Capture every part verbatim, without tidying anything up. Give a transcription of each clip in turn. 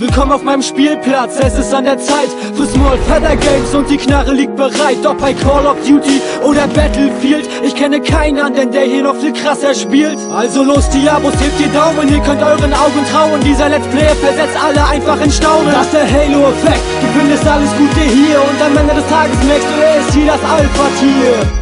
Willkommen auf meinem Spielplatz, es ist an der Zeit für Small Feather Games und die Knarre liegt bereit. Ob bei Call of Duty oder Battlefield, ich kenne keinen anderen, der hier noch viel krasser spielt. Also los die Abos, hebt die Daumen, ihr könnt euren Augen trauen. Dieser Let's Player versetzt alle einfach in Staunen. Das ist der Halo-Effekt, du findest alles Gute hier und am Ende des Tages merkst du, er ist hier das Alpha-Tier.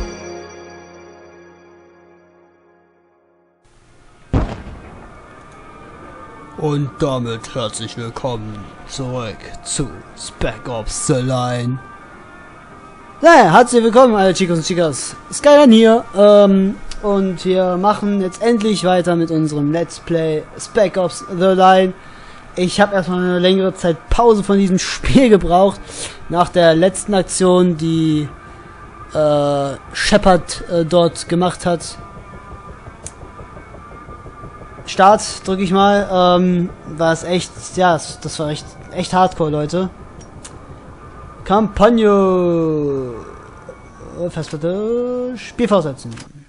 Und damit herzlich willkommen zurück zu Spec Ops The Line. Ja, herzlich willkommen alle Chicos und Chicas. Skyline hier, ähm, und wir machen jetzt endlich weiter mit unserem Let's Play Spec Ops The Line. Ich habe erstmal eine längere Zeit Pause von diesem Spiel gebraucht, nach der letzten Aktion, die äh, Shepard äh, dort gemacht hat. Start drücke ich mal, ähm, war es echt, ja, das war echt, echt hardcore, Leute. Kampagne, Festplatte, Spiel fortsetzen.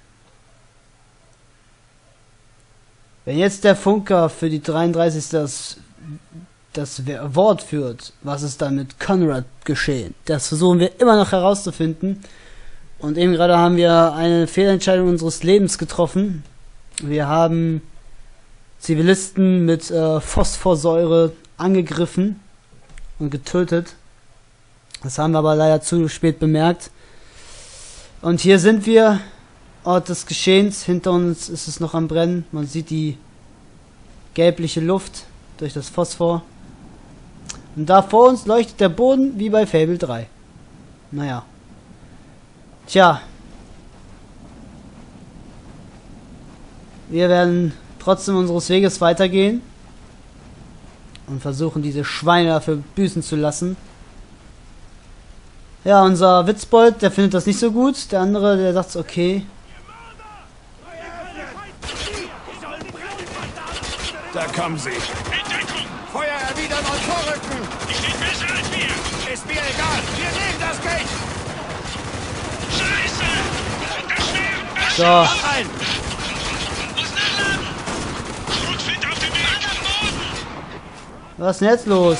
Wenn jetzt der Funker für die dreiunddreißigste das, das Wort führt, was ist dann mit Conrad geschehen? Das versuchen wir immer noch herauszufinden. Und eben gerade haben wir eine Fehlentscheidung unseres Lebens getroffen. Wir haben Zivilisten mit äh, Phosphorsäure angegriffen und getötet. Das haben wir aber leider zu spät bemerkt. Und hier sind wir, Ort des Geschehens. Hinter uns ist es noch am Brennen. Man sieht die gelbliche Luft durch das Phosphor. Und da vor uns leuchtet der Boden wie bei Fable drei. Naja. Tja. Wir werden trotzdem unseres Weges weitergehen und versuchen, diese Schweine dafür büßen zu lassen. Ja, unser Witzbold, der findet das nicht so gut. Der andere, der sagt, okay. Da kommen sie. Feuer erwidern und vorrücken. Die stehen besser als wir. Ist mir egal. Wir nehmen das Gate. Scheiße. So. Ein. Was ist denn jetzt los?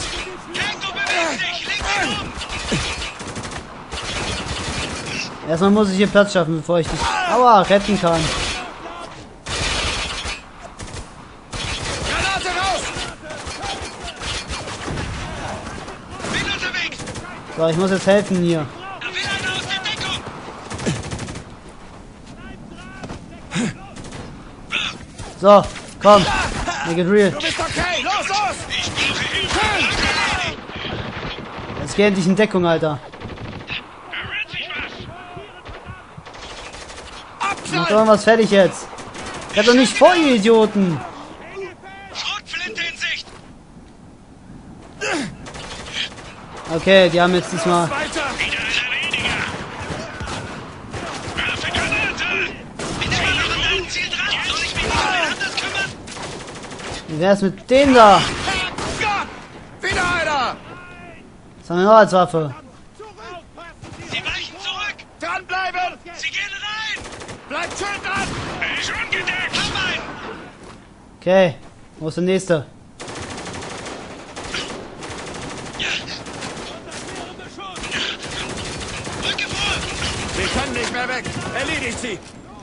Erstmal muss ich hier Platz schaffen, bevor ich dich aua, retten kann. Granate raus! Bin unterwegs! So, ich muss jetzt helfen hier. Da will einer aus der Deckung! So, komm. Make it real. Du bist okay! Los, los! Ich brauche Hilfe! Jetzt geh endlich in Deckung, Alter. Mach doch was fertig jetzt. Ich hab doch nicht vor, ihr Idioten. Schrotflinte in Sicht! Okay, die haben jetzt diesmal. Weiter! Wieder einer weniger! Werfe Granate! Bin immer noch an deinem Ziel dran! Soll ich mich um wen anders kümmern? Wie wär's mit dem da? Gott! Wieder einer! Was haben wir noch als Waffe? Sie weichen zurück! Dranbleiben! Sie gehen rein! Bleibt schön dran! Er ist ungedeckt! Hab einen! Okay, wo ist der nächste? Rücke vor! Wir können nicht mehr weg! Erledigt sie!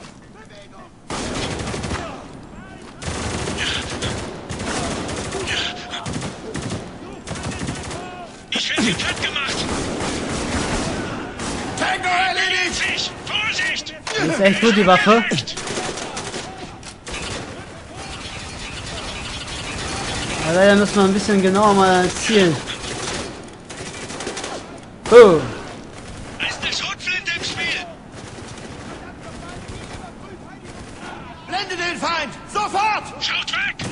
Ich werde platt gemacht! Tango erledigt! Vorsicht! Die ist echt gut, die Waffe. Aber leider müssen wir ein bisschen genauer mal zielen. Oh. Da ist eine Schrotflinte im Spiel! Blende den Feind! Sofort! Schaut weg!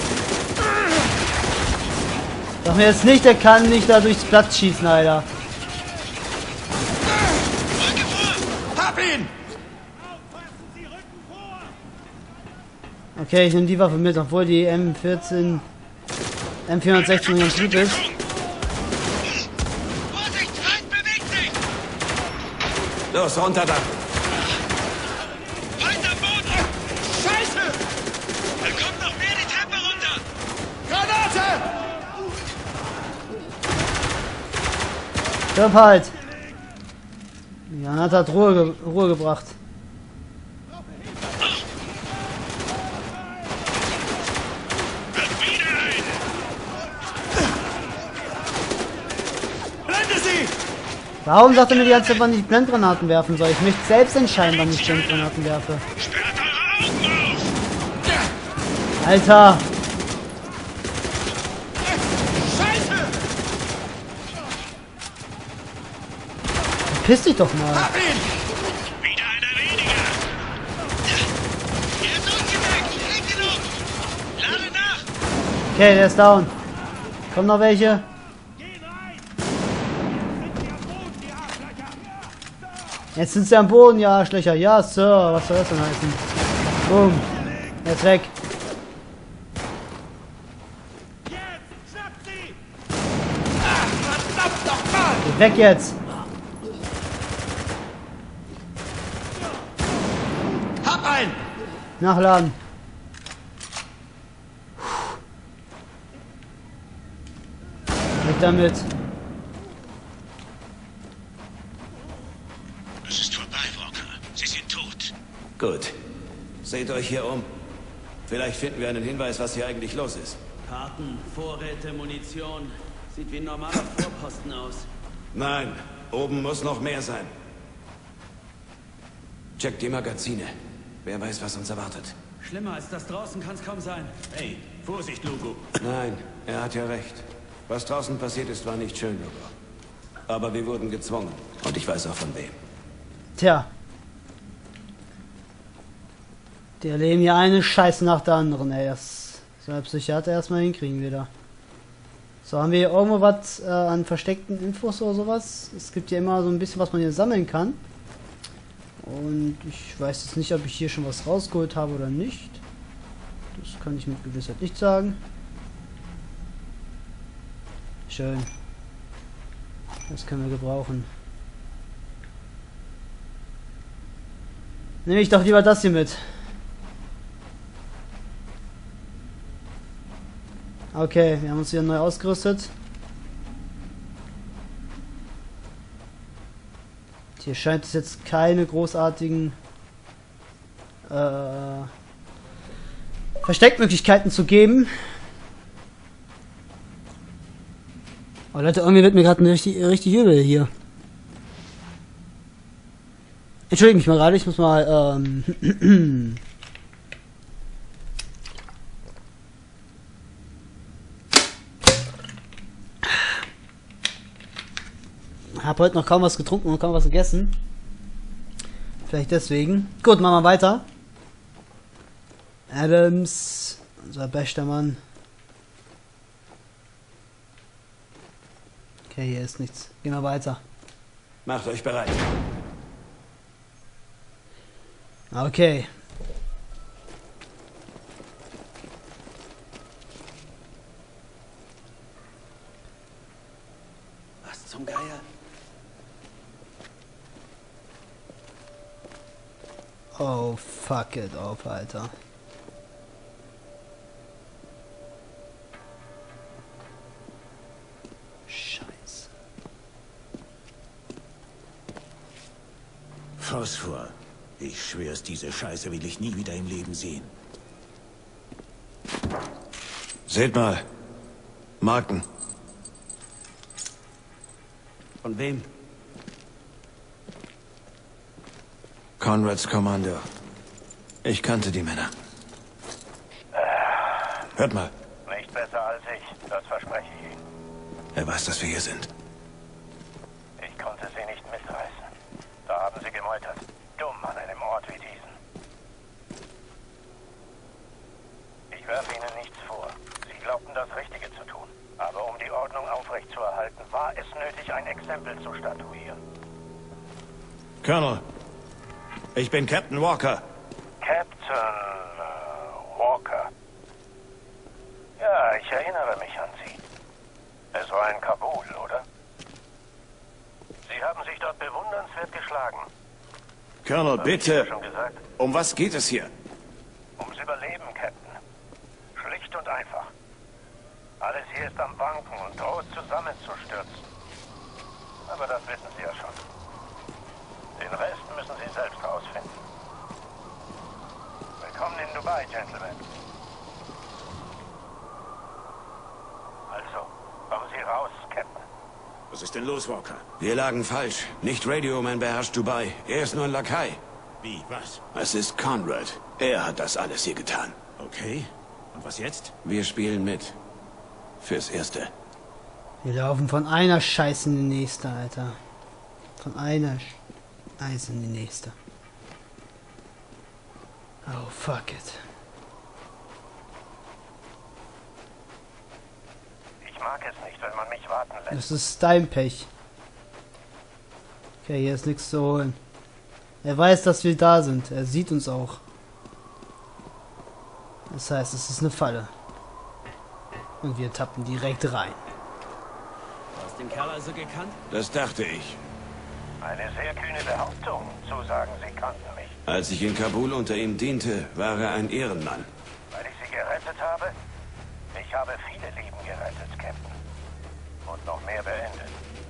Sag mir jetzt nicht, der kann nicht da durchs Blatt schießen, Alter. Rücke vor! Hab ihn! Okay, ich nehme die Waffe mit, obwohl die M vierzehn, M vierhundertsechzehn ganz gut ist. Vorsicht! Feind bewegt sich! Los, runter da! Feind am Boden! Scheiße! Da kommt noch mehr die Treppe runter! Granate! Stirb halt! Granate hat Ruhe, ge Ruhe gebracht. Warum sagt er mir die ganze Zeit, wann ich Blendgranaten werfen soll? Ich möchte selbst entscheiden, wann ich Blendgranaten werfe. Alter! Piss dich doch mal. Wieder einer weniger. Er ist ungeweckt. Schnell genug. Lade nach. Okay, der ist down. Kommen noch welche? Jetzt sind sie am Boden, ja, Arschlöcher. Ja, Sir. Was soll das denn heißen? Boom. Er ist weg. Geh weg jetzt. Hab einen! Nachladen. Weg damit. Es ist vorbei, Walker. Sie sind tot. Gut. Seht euch hier um. Vielleicht finden wir einen Hinweis, was hier eigentlich los ist. Karten, Vorräte, Munition. Sieht wie ein normaler Vorposten aus. Nein, oben muss noch mehr sein. Checkt die Magazine. Wer weiß, was uns erwartet. Schlimmer als das draußen kann es kaum sein. Hey, Vorsicht, Lugo. Nein, er hat ja recht. Was draußen passiert ist, war nicht schön, Lugo. Aber wir wurden gezwungen. Und ich weiß auch von wem. Tja. Die erleben hier eine Scheiße nach der anderen, ey. Das soll der Psychiater erstmal hinkriegen wieder. So, haben wir hier irgendwo was äh, an versteckten Infos oder sowas? Es gibt ja immer so ein bisschen, was man hier sammeln kann. Und ich weiß jetzt nicht, ob ich hier schon was rausgeholt habe oder nicht. Das kann ich mit Gewissheit nicht sagen. Schön. Das können wir gebrauchen. Nehme ich doch lieber das hier mit. Okay, wir haben uns wieder neu ausgerüstet. Hier scheint es jetzt keine großartigen äh, Versteckmöglichkeiten zu geben. Oh Leute, irgendwie wird mir gerade richtig, richtig übel hier. Entschuldige mich mal gerade, ich muss mal ähm Hab heute noch kaum was getrunken und kaum was gegessen. Vielleicht deswegen. Gut, machen wir weiter. Adams, unser bester Mann. Okay, hier ist nichts. Gehen wir weiter. Macht euch bereit. Okay. Was zum Geier? Oh, fuck it auf, Alter. Scheiße. Phosphor. Ich schwör's, diese Scheiße will ich nie wieder im Leben sehen. Seht mal. Marken. Von wem? Conrads Kommando. Ich kannte die Männer. Hört mal. Nicht besser als ich, das verspreche ich Ihnen. Er weiß, dass wir hier sind. Ich konnte Sie nicht mitreißen. Da haben Sie gemeutert. Dumm an einem Ort wie diesen. Ich werfe Ihnen nichts vor. Sie glaubten, das Richtige zu tun. Aber um die Ordnung aufrechtzuerhalten, war es nötig, ein Exempel zu statuieren. Colonel, ich bin Captain Walker. Captain äh, Walker. Ja, ich erinnere mich an Sie. Es war in Kabul, oder? Sie haben sich dort bewundernswert geschlagen. Colonel, Hab ich bitte. Ihnen schon gesagt? Um was geht es hier? Ums Überleben, Captain. Schlicht und einfach. Alles hier ist am Wanken und droht zusammenzustürzen. Aber das wissen Sie ja schon. Den Rest müssen Sie selbst rausfinden. Willkommen in Dubai, Gentlemen. Also, kommen Sie raus, Captain. Was ist denn los, Walker? Wir lagen falsch. Nicht Radio Man beherrscht Dubai. Er ist nur ein Lakai. Wie, was? Es ist Conrad. Er hat das alles hier getan. Okay. Und was jetzt? Wir spielen mit. Fürs Erste. Wir laufen von einer Scheiße in die nächste, Alter. Von einer Scheiße in die nächste. Oh, fuck it. Ich mag es nicht, wenn man mich warten lässt. Das ist dein Pech. Okay, hier ist nichts zu holen. Er weiß, dass wir da sind. Er sieht uns auch. Das heißt, es ist eine Falle. Und wir tappen direkt rein. Du hast den Kerl also gekannt? Das dachte ich. Eine sehr kühne Behauptung, zu sagen, Sie kannten mich. Als ich in Kabul unter ihm diente, war er ein Ehrenmann. Weil ich Sie gerettet habe? Ich habe viele Leben gerettet, Captain. Und noch mehr beendet.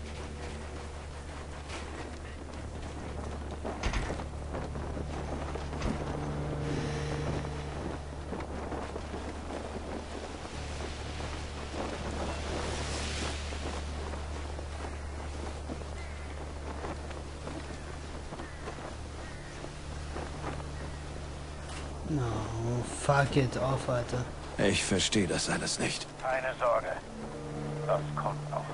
No, fuck it off, Alter. Ich verstehe das alles nicht. Keine Sorge. Das kommt noch.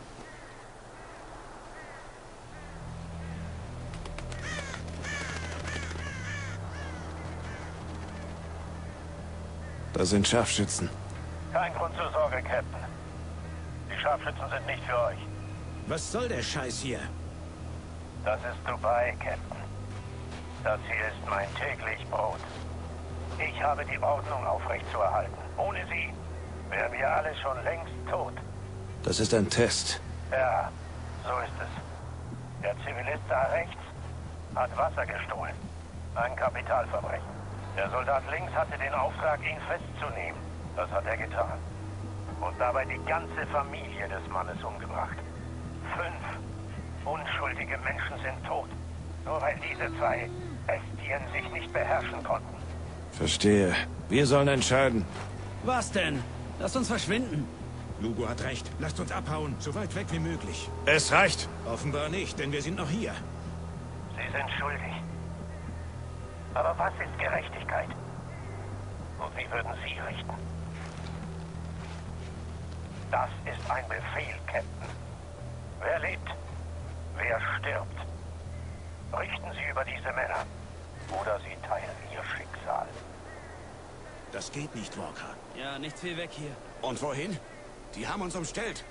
Da sind Scharfschützen. Kein Grund zur Sorge, Captain. Die Scharfschützen sind nicht für euch. Was soll der Scheiß hier? Das ist Dubai, Captain. Das hier ist mein täglich Brot. Ich habe die Ordnung aufrechtzuerhalten. Ohne sie wären wir alle schon längst tot. Das ist ein Test. Ja, so ist es. Der Zivilist da rechts hat Wasser gestohlen. Ein Kapitalverbrechen. Der Soldat links hatte den Auftrag, ihn festzunehmen. Das hat er getan. Und dabei die ganze Familie des Mannes umgebracht. Fünf unschuldige Menschen sind tot. Nur weil diese zwei Bestien sich nicht beherrschen konnten. Verstehe. Wir sollen entscheiden. Was denn? Lass uns verschwinden. Lugo hat recht. Lasst uns abhauen, so weit weg wie möglich. Es reicht. Offenbar nicht, denn wir sind noch hier. Sie sind schuldig. Aber was ist Gerechtigkeit? Und wie würden Sie richten? Das ist ein Befehl, Captain. Wer lebt? Wer stirbt? Richten Sie über diese Männer. Oder Sie teilen ihr Schicksal. Das geht nicht, Walker. Ja, nichts wie weg hier. Und wohin? Die haben uns umstellt.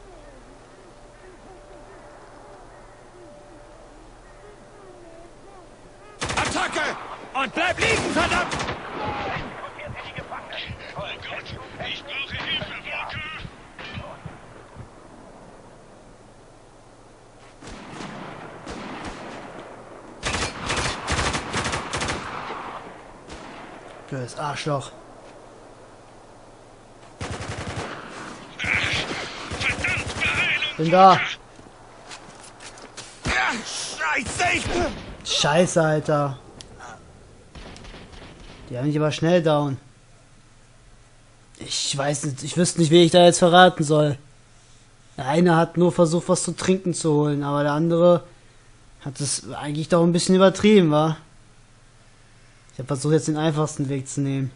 Attacke! Und bleib liegen, verdammt! Rekrutieren Sie die Gefangenen. Oh Gott, ich brauche Hilfe, Walker! Blödes Arschloch. Verdammt, Beeilung! Bin da. Scheiße! Scheiße, Alter. Die haben mich aber schnell down. Ich weiß nicht, ich wüsste nicht, wen ich da jetzt verraten soll. Der eine hat nur versucht, was zu trinken zu holen, aber der andere hat es eigentlich doch ein bisschen übertrieben, wa? Ich habe versucht, jetzt den einfachsten Weg zu nehmen.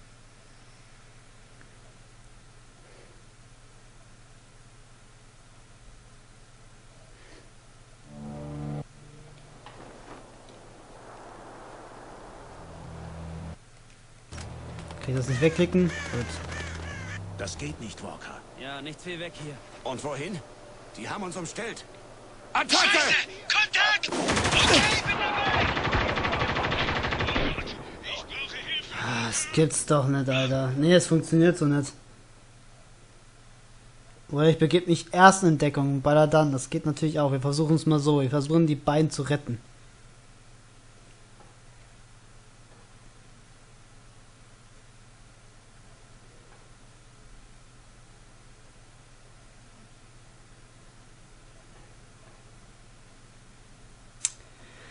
Kann ich das nicht wegklicken? Gut. Das geht nicht, Walker. Ja, nichts wie weg hier. Und wohin? Die haben uns umstellt. Attacke! Kontakt! Okay, bin dabei! Oh Gott, ich brauche Hilfe! Ah, das gibt's doch nicht, Alter. Nee, es funktioniert so nicht. Oder ich begebe mich erst in Deckung und baller dann. Das geht natürlich auch. Wir versuchen es mal so. Wir versuchen die beiden zu retten.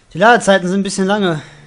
Die Ladezeiten sind ein bisschen lange.